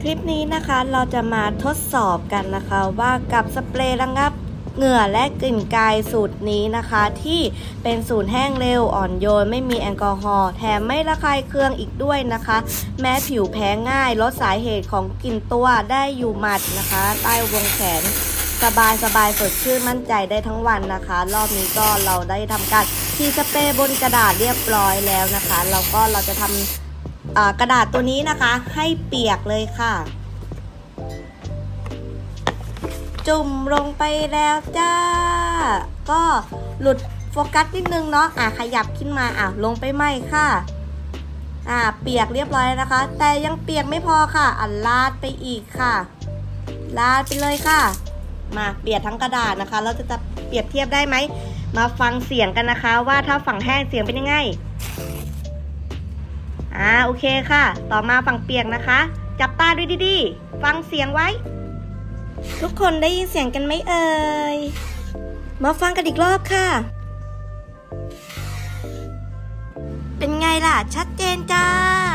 คลิปนี้นะคะเราจะมาทดสอบกันนะคะว่ากับสเปรย์ระงับเหงื่อและกลิ่นกายสูตรนี้นะคะที่เป็นสูตรแห้งเร็วอ่อนโยนไม่มีแอลกอฮอล์แถมไม่ระคายเคืองอีกด้วยนะคะแม้ผิวแพ้ง่ายลดสาเหตุของกลิ่นตัวได้อยู่หมัดนะคะใต้วงแขนสบายสดชื่นมั่นใจได้ทั้งวันนะคะรอบนี้ก็เราได้ทำการฉีดสเปรย์บนกระดาษเรียบร้อยแล้วนะคะเราจะทำกระดาษตัวนี้นะคะให้เปียกเลยค่ะจุ่มลงไปแล้วจ้าก็หลุดโฟกัสนิดนึงเนาะขยับขึ้นมาลงไปใหม่ค่ะเปียกเรียบร้อยนะคะแต่ยังเปียกไม่พอค่ะลาดไปอีกค่ะลาดไปเลยค่ะมาเปียกทั้งกระดาษนะคะเราจะเปรียบเทียบได้ไหมมาฟังเสียงกันนะคะว่าถ้าฝั่งแห้งเสียงเป็นยังไงโอเคค่ะต่อมาฝั่งเปียกนะคะจับตาดูดีๆฟังเสียงไว้ทุกคนได้ยินเสียงกันไหมเอ่ยมาฟังกันอีกรอบค่ะเป็นไงล่ะชัดเจนจ้า